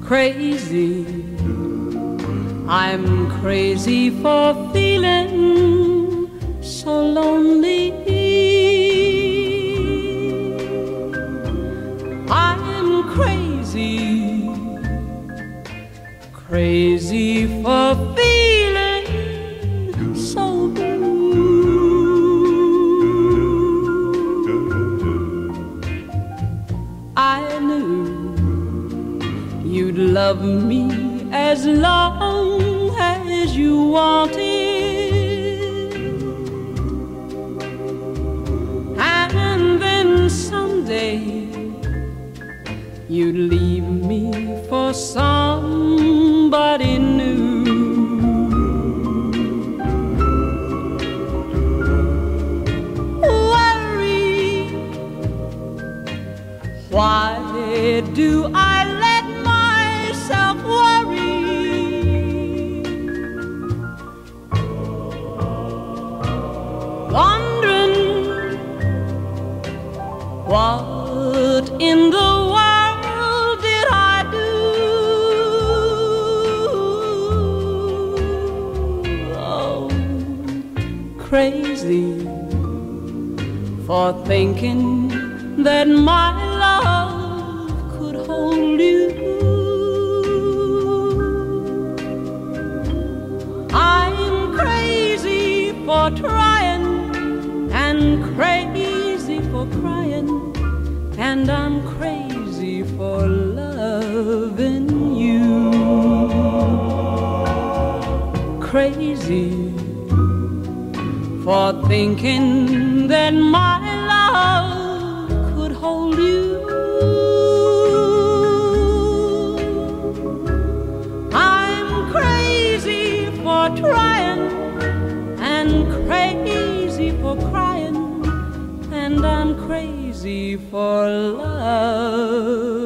crazy. I'm crazy for feeling so lonely. I'm crazy, crazy for feeling so blue. I knew you'd love me as long as you wanted, and then someday you'd leave me for somebody new. Worry, why do I let myself worry? Wondering what in the world did I do? Oh, crazy for thinking that my love could hold you. I'm crazy for trying and crazy for crying, and I'm crazy for loving you. Crazy for thinking that my love could hold you. I'm crazy for trying and crazy for crying, and I'm crazy for love.